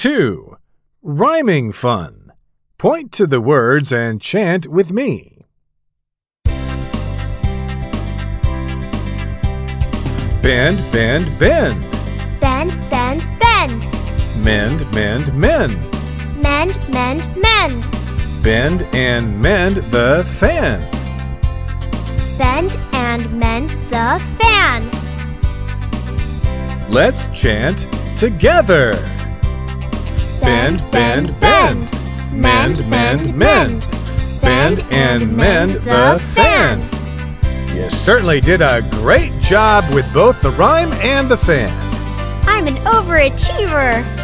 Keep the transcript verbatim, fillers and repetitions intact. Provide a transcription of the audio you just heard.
two. Rhyming fun. Point to the words and chant with me. Bend, bend, bend. Bend, bend, bend. Mend, mend, mend. Mend, mend, mend. Bend and mend the fan. Bend and mend the fan. Let's chant together. Bend, bend, bend. Mend, mend, mend. Bend and mend the fan. You certainly did a great job with both the rhyme and the fan. I'm an overachiever.